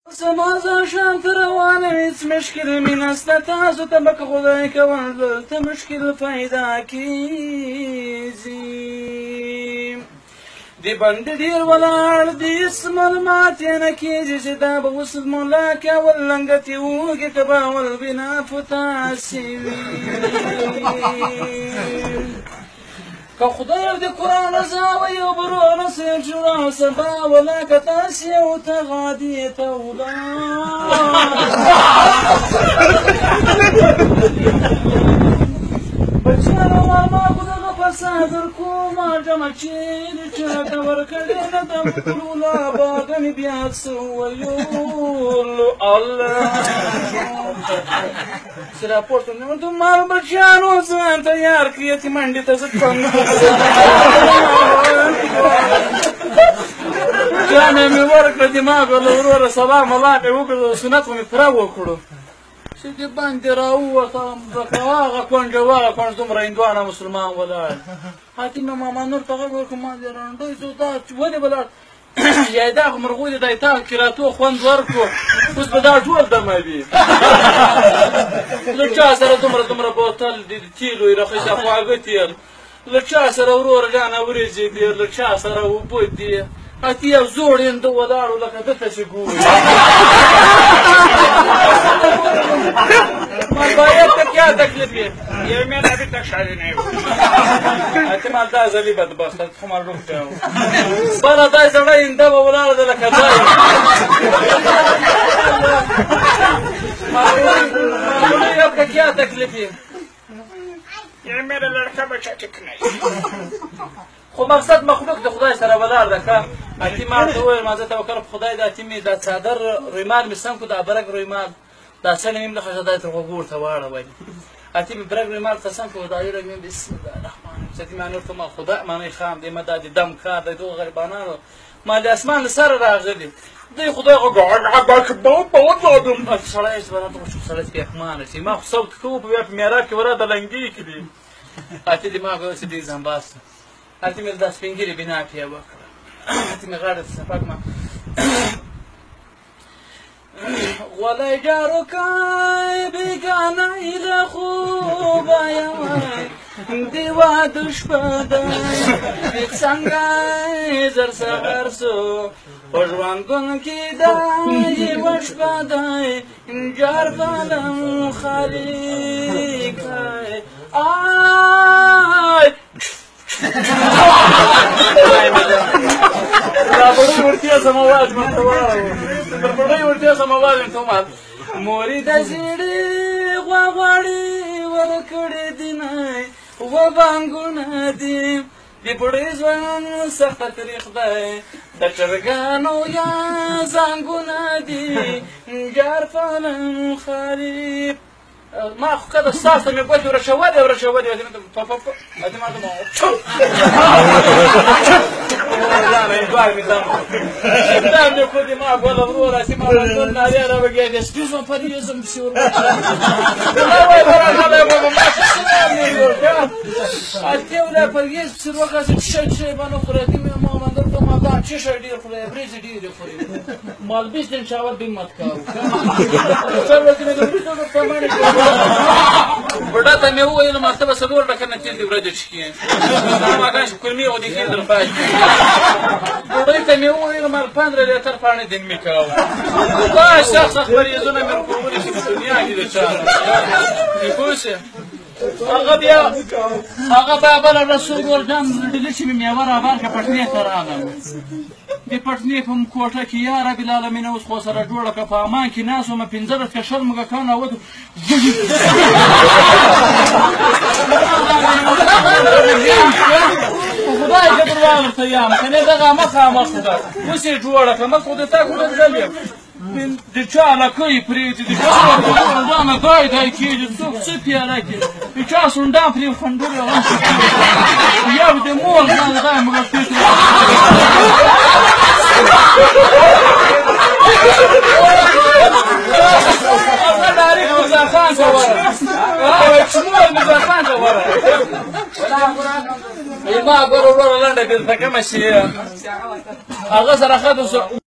سمازا شان تروانه هیڅ مشکل می نسته تاسو ته به که خدای کول دلته مشکل پیدا کیږي د بند ډېر ولاړ دي هېڅ معلومات یې نه کېږي چې دا به اوس ملا کول لنګتې وږې که به اول بنا فتاسې وي که خدای د قرآن رضا وي او برونه سیل جوړه سبا ولا که تاسې یو ته غادي ته بچیانو ماما خو دغه فساد در کومه جمع چیرې چې راته ورکړې نه ده مکلوله باغه مې بیا څه ویلو الله چې راپورته مې ورته مال بچیانو ځان تیار کړي یتې منډې ته زه جامې مې ورکړه دماغ له وروره سبا ملا مې وکړه سنت خو مې پوره وکړو چې د باندې راووتم لکه هغه کونجه وهغه کونج دومره هندوانه مسلمان ولاړ حاتم ماما نور ته غږ ورکړو ما دې رانډی زو دا ولې ولاړ یا یې دا خو مرغوی دی دا یې تا کراتو خوند ورکړو اوس به دا ټول دموي له چا سره دومره بوتل د تیلو یې راخیسته خواږه تیل له چا سره وروره جانه وریجې دي له چا سره اوبه دي اتې یو زوړ هندو ولاړو لکه دته چې ګوري باید ته کیا تکلیف یې یو مې ابھی تک شادی نہیں ہوئی اتې مال دا زلی بدبخت خو مال روغتیا و بله دا سړی هنده به ولاړه ده لکه ځای یو که کیا تکلیف یې یو میرا لڑکا بچا ټیک نہیں خو مقصد مخلوق د خدای سره ولاړ ده که اتې ما ورته وویل ما زه توکل په خدای ده اتې مې دا څادر رویمال مې سم کړو دا برګ رویمال دا څڼې مې لکه دا تر غوږو ورته واړوئ اتې مې برګ رویمال ته سم کړو دا یې مې بسم الله الرحمن الرحیم اتې ما نور ته ما خدای منی خام دی ما دا د دم کار دی دغو غریبانانو ما د اسمان له سره راغلي دی خدای خو سړی چې به راته وشو سړی پېښمانه شي ما خو صوت کوو په بیا په معراب کې وراته لنګې کړي اتې دې ما په اوس ډېر زمباسته اتې مې دا سپین ږیرې بنا پې یې وکړه اتې مې غاړه ته صفا کړمه ولی جارو کای بیگانه له خوبه یمه دیوا د شپه دی څنګه زر سهار سو په ژوندون کې دا یوه شپه دی جار قلم خالي کړی آی دا بړۍ ورتیا زما واز ماته واړوه پر بړۍ ورتیا زما واز مې ته ومال مورې د زیړې غواغواړې ورکړې دینی و بانګونه دي د بوډۍ ځوان سخته تریخ دی د چرګانو یا زنګونه دي جار فلم خالي ما خو که د ستاسو مې ګوتې ورشولې ورشولې اتې ما ته هندوار مې دم دم مې کړو دماغ وله وروره چې ما رندون نارې راوګېدې سپیزم پریزم پسې ورغلی راغلی وم ما چې سلام مې ورکړه اتې ولا پرهېز پسې وکړه چې شی به نه خورې اتې مې ما مندر ته ما دا چې شی ډېر خورې وریجې ډېرې خورې مالبیس دن شاور بیم مت کوو چل ورځې مې د وریجو په ماڼې بډا ته مې وویل ما ته به څلور ډکه نه تېل دې ورځې څښې ماګان چې کلمې غو دې کېدل پای بوډۍ ته مې وویل مال 15 لیتر پاڼې دین مې کوو دا شخص خبریزونه مې ورکولی چې په دنیا کې د چا دې پوه شې هغه بیا هغه بیا بله ورځ څو ګورجان ډیلي چې مې میوه رابار کړه پټنې ته راغلم د پټنې په کوټه کې یا رب العالمین اوس خو سره جوړه کړه په امان کې ناست ومه 15 که شل موږکان راوتو خدای جبر واغرته یم کنې دغه مخامخ ده اوس یې جوړه کړه مخ خو د تا کوډه ځل یم د چا لکۍ پرېږدي د چا سونډانه دای کېږي څوک څه پیاله کړي د چا سونډان پرې خنډوړې یو د مور ځان دا موږکې تاریخ مزافان کوله شمول مزافان کوله ما ګوره وروره لنډه بېلته کمه شي هغه سره ښه